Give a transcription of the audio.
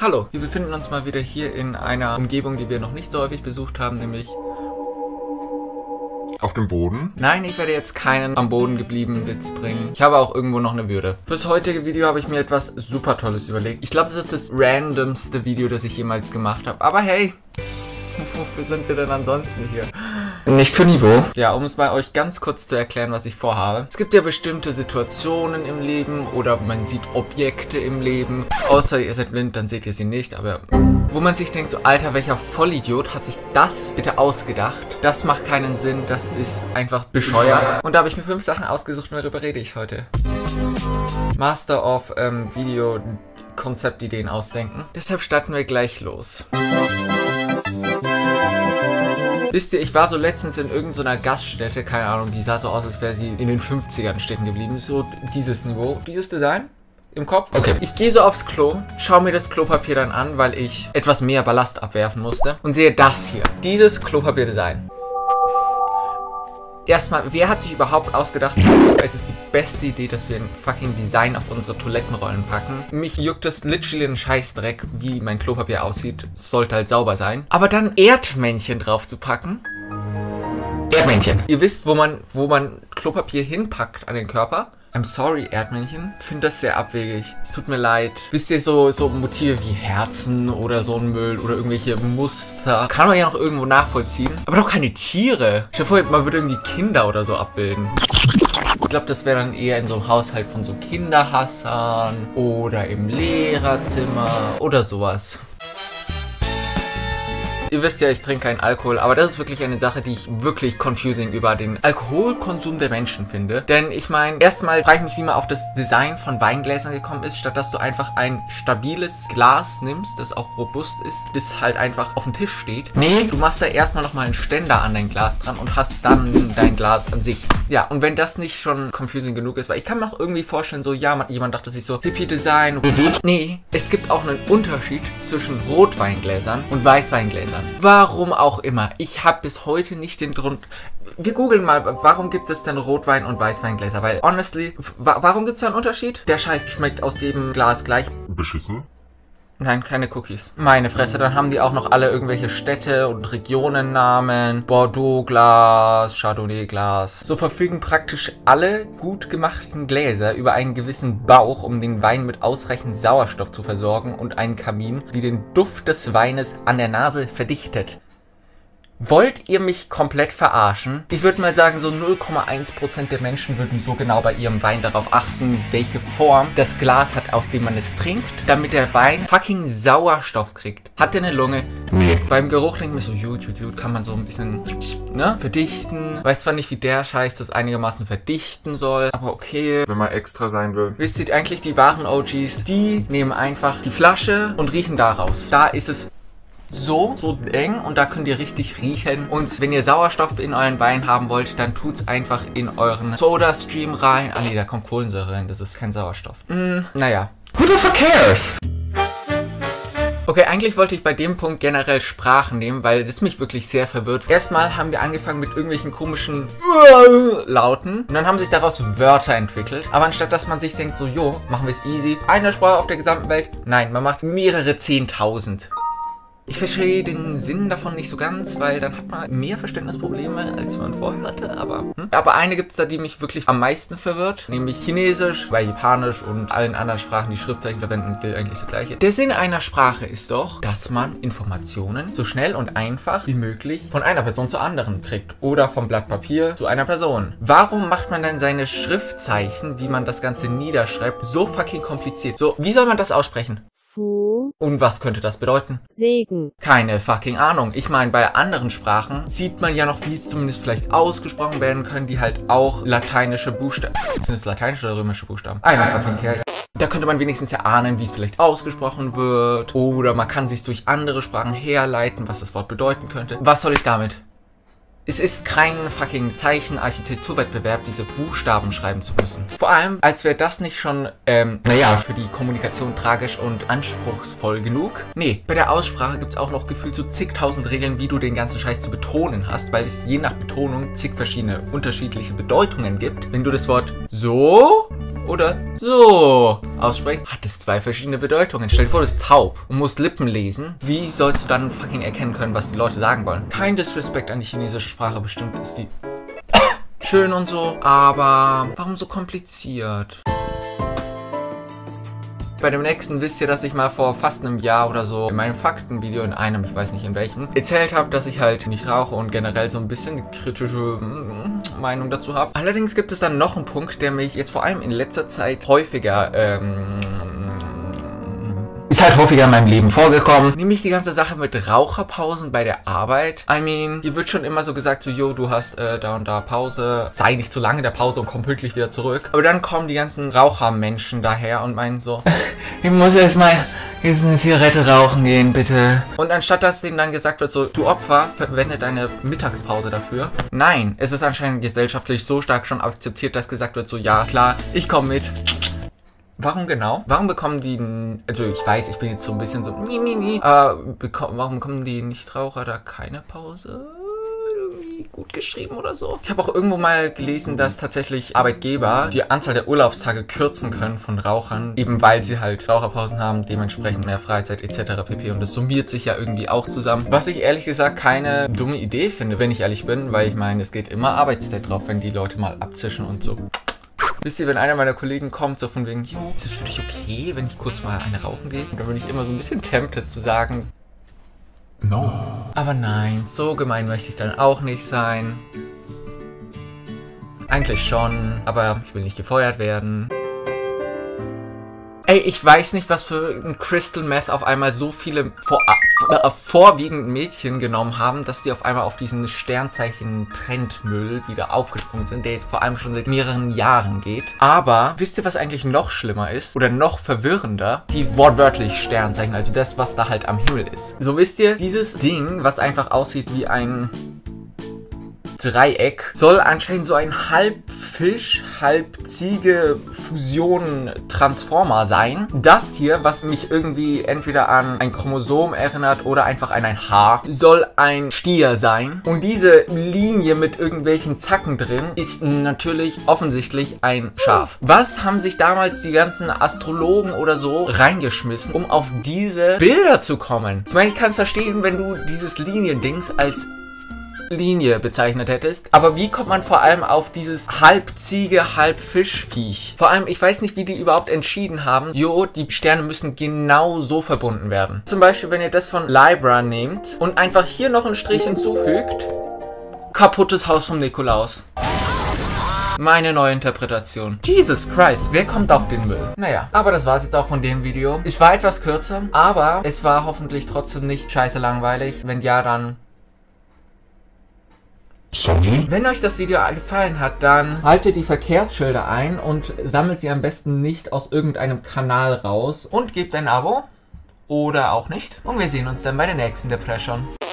Hallo, wir befinden uns mal wieder hier in einer Umgebung, die wir noch nicht so häufig besucht haben, nämlich... Auf dem Boden? Nein, ich werde jetzt keinen am Boden geblieben Witz bringen. Ich habe auch irgendwo noch eine Würde. Fürs heutige Video habe ich mir etwas super Tolles überlegt. Ich glaube, das ist das randomste Video, das ich jemals gemacht habe. Aber hey, wofür sind wir denn ansonsten hier? Nicht für Niveau. Ja, um es bei euch ganz kurz zu erklären, was ich vorhabe. Es gibt ja bestimmte Situationen im Leben oder man sieht Objekte im Leben. Außer ihr seid blind, dann seht ihr sie nicht, aber... Wo man sich denkt, so Alter, welcher Vollidiot hat sich das bitte ausgedacht? Das macht keinen Sinn, das ist einfach bescheuert. Und da habe ich mir 5 Sachen ausgesucht und darüber rede ich heute. Master of Video Konzeptideen ausdenken. Deshalb starten wir gleich los. Wisst ihr, ich war so letztens in irgendeiner Gaststätte, keine Ahnung, die sah so aus, als wäre sie in den 50ern stecken geblieben. So dieses Niveau, dieses Design im Kopf. Okay. Ich gehe so aufs Klo, schaue mir das Klopapier dann an, weil ich etwas mehr Ballast abwerfen musste und sehe das hier. Dieses Klopapierdesign. Erstmal, wer hat sich überhaupt ausgedacht, es ist die beste Idee, dass wir ein fucking Design auf unsere Toilettenrollen packen. Mich juckt das literally einen Scheißdreck, wie mein Klopapier aussieht. Es sollte halt sauber sein. Aber dann Erdmännchen drauf zu packen. Erdmännchen. Ihr wisst, wo man Klopapier hinpackt an den Körper. I'm sorry, Erdmännchen. Ich finde das sehr abwegig. Es tut mir leid. Wisst ihr, so Motive wie Herzen oder so ein Müll oder irgendwelche Muster. Kann man ja noch irgendwo nachvollziehen. Aber doch keine Tiere. Stell dir vor, man würde irgendwie Kinder oder so abbilden. Ich glaube, das wäre dann eher in so einem Haushalt von so Kinderhassern oder im Lehrerzimmer oder sowas. Ihr wisst ja, ich trinke keinen Alkohol, aber das ist wirklich eine Sache, die ich wirklich confusing über den Alkoholkonsum der Menschen finde. Denn ich meine, erstmal frage ich mich, wie man auf das Design von Weingläsern gekommen ist, statt dass du einfach ein stabiles Glas nimmst, das auch robust ist, das halt einfach auf dem Tisch steht. Nee, du machst da erstmal nochmal einen Ständer an dein Glas dran und hast dann dein Glas an sich. Ja, und wenn das nicht schon confusing genug ist, weil ich kann mir auch irgendwie vorstellen, so, ja, jemand dachte sich so, Hippie-Design. Nee, es gibt auch einen Unterschied zwischen Rotweingläsern und Weißweingläsern. Warum auch immer. Ich habe bis heute nicht den Grund... Wir googeln mal, warum gibt es denn Rotwein- und Weißweingläser? Weil, honestly, warum gibt es da einen Unterschied? Der Scheiß schmeckt aus jedem Glas gleich. Beschissen? Nein, keine Cookies. Meine Fresse, dann haben die auch noch alle irgendwelche Städte und Regionennamen. Bordeaux-Glas, Chardonnay-Glas. So verfügen praktisch alle gut gemachten Gläser über einen gewissen Bauch, um den Wein mit ausreichend Sauerstoff zu versorgen und einen Kamin, die den Duft des Weines an der Nase verdichtet. Wollt ihr mich komplett verarschen? Ich würde mal sagen, so 0,1% der Menschen würden so genau bei ihrem Wein darauf achten, welche Form das Glas hat, aus dem man es trinkt, damit der Wein fucking Sauerstoff kriegt. Hat der eine Lunge? Nee. Beim Geruch denkt man so, gut, kann man so ein bisschen, ne, verdichten. Weiß zwar nicht, wie der Scheiß das einigermaßen verdichten soll, aber okay. Wenn man extra sein will. Wisst ihr eigentlich, die wahren OGs, die nehmen einfach die Flasche und riechen daraus. Da ist es so eng und da könnt ihr richtig riechen. Und wenn ihr Sauerstoff in euren Wein haben wollt, dann tut's einfach in euren Soda-Stream rein. Ah nee, da kommt Kohlensäure rein, das ist kein Sauerstoff. Naja. Who the fuck cares? Okay, eigentlich wollte ich bei dem Punkt generell Sprachen nehmen, weil das mich wirklich sehr verwirrt. Erstmal haben wir angefangen mit irgendwelchen komischen Lauten und dann haben sich daraus Wörter entwickelt. Aber anstatt dass man sich denkt so, jo, machen wir es easy, eine Sprache auf der gesamten Welt. Nein, man macht mehrere 10.000. Ich verstehe den Sinn davon nicht so ganz, weil dann hat man mehr Verständnisprobleme, als man vorher hatte, aber eine gibt es da, die mich wirklich am meisten verwirrt, nämlich Chinesisch, weil Japanisch und allen anderen Sprachen, die Schriftzeichen verwenden, gilt eigentlich das Gleiche. Der Sinn einer Sprache ist doch, dass man Informationen so schnell und einfach wie möglich von einer Person zur anderen kriegt oder vom Blatt Papier zu einer Person. Warum macht man dann seine Schriftzeichen, wie man das Ganze niederschreibt, so fucking kompliziert? So, wie soll man das aussprechen? Fu. Und was könnte das bedeuten? Segen. Keine fucking Ahnung. Ich meine, bei anderen Sprachen sieht man ja noch, wie es zumindest vielleicht ausgesprochen werden können, die halt auch lateinische Buchstaben... Sind es lateinische oder römische Buchstaben? Einer fucking Kerl. Da könnte man wenigstens erahnen, wie es vielleicht ausgesprochen wird. Oder man kann sich durch andere Sprachen herleiten, was das Wort bedeuten könnte. Was soll ich damit? Es ist kein fucking Zeichenarchitekturwettbewerb, diese Buchstaben schreiben zu müssen. Vor allem, als wäre das nicht schon, für die Kommunikation tragisch und anspruchsvoll genug. Nee, bei der Aussprache gibt es auch noch gefühlt so zigtausend Regeln, wie du den ganzen Scheiß zu betonen hast, weil es je nach Betonung zig verschiedene unterschiedliche Bedeutungen gibt. Wenn du das Wort so oder so aussprichst, hat es zwei verschiedene Bedeutungen. Stell dir vor, du bist taub und musst Lippen lesen. Wie sollst du dann fucking erkennen können, was die Leute sagen wollen? Kein Disrespect an die chinesische Sprache, bestimmt ist die schön und so, aber warum so kompliziert? Bei dem nächsten wisst ihr, dass ich mal vor fast einem Jahr oder so in meinem Faktenvideo, in einem, ich weiß nicht in welchem, erzählt habe, dass ich halt nicht rauche und generell so ein bisschen eine kritische Meinung dazu habe. Allerdings gibt es dann noch einen Punkt, der mich jetzt vor allem in letzter Zeit häufiger, ist halt häufiger in meinem Leben vorgekommen. Nämlich die ganze Sache mit Raucherpausen bei der Arbeit. I mean, hier wird schon immer so gesagt, so, yo, du hast da und da Pause. Sei nicht zu lange in der Pause und komm pünktlich wieder zurück. Aber dann kommen die ganzen Rauchermenschen daher und meinen so, ich muss erstmal jetzt eine Zigarette rauchen gehen, bitte. Und anstatt dass denen dann gesagt wird, so, du Opfer, verwende deine Mittagspause dafür. Nein, es ist anscheinend gesellschaftlich so stark schon akzeptiert, dass gesagt wird, so, ja, klar, ich komme mit. Warum genau? Warum bekommen die, also ich weiß, ich bin jetzt so ein bisschen so, warum bekommen die Nichtraucher da keine Pause? Irgendwie gut geschrieben oder so? Ich habe auch irgendwo mal gelesen, dass tatsächlich Arbeitgeber die Anzahl der Urlaubstage kürzen können von Rauchern, eben weil sie halt Raucherpausen haben, dementsprechend mehr Freizeit etc. pp. Und das summiert sich ja irgendwie auch zusammen. Was ich ehrlich gesagt keine dumme Idee finde, wenn ich ehrlich bin, weil ich meine, es geht immer Arbeitszeit drauf, wenn die Leute mal abzischen und so. Wisst ihr, wenn einer meiner Kollegen kommt, so von wegen, jo, ist es für dich okay, wenn ich kurz mal eine rauchen gehe? Und dann bin ich immer so ein bisschen tempted zu sagen, no. Aber nein, so gemein möchte ich dann auch nicht sein. Eigentlich schon, aber ich will nicht gefeuert werden. Ey, ich weiß nicht, was für ein Crystal Meth auf einmal so viele vorwiegend Mädchen genommen haben, dass die auf einmal auf diesen Sternzeichen-Trendmüll wieder aufgesprungen sind, der jetzt vor allem schon seit mehreren Jahren geht. Aber wisst ihr, was eigentlich noch schlimmer ist? Oder noch verwirrender? Die wortwörtlich Sternzeichen, also das, was da halt am Himmel ist. So wisst ihr, dieses Ding, was einfach aussieht wie ein Dreieck, soll anscheinend so ein halb Fisch, halb Ziege Fusion Transformer sein. Das hier, was mich irgendwie entweder an ein Chromosom erinnert oder einfach an ein Haar, soll ein Stier sein. Und diese Linie mit irgendwelchen Zacken drin ist natürlich offensichtlich ein Schaf. Was haben sich damals die ganzen Astrologen oder so reingeschmissen, um auf diese Bilder zu kommen? Ich meine, ich kann es verstehen, wenn du dieses Liniendings als Linie bezeichnet hättest. Aber wie kommt man vor allem auf dieses halb Ziege, halb Fischviech? Vor allem, ich weiß nicht, wie die überhaupt entschieden haben, jo, die Sterne müssen genau so verbunden werden. Zum Beispiel, wenn ihr das von Libra nehmt und einfach hier noch einen Strich hinzufügt, kaputtes Haus vom Nikolaus. Meine neue Interpretation. Jesus Christ, wer kommt auf den Müll? Naja, aber das war's jetzt auch von dem Video. Es war etwas kürzer, aber es war hoffentlich trotzdem nicht scheiße langweilig. Wenn ja, dann sorry. Wenn euch das Video gefallen hat, dann haltet die Verkehrsschilder ein und sammelt sie am besten nicht aus irgendeinem Kanal raus und gebt ein Abo oder auch nicht. Und wir sehen uns dann bei der nächsten Depression.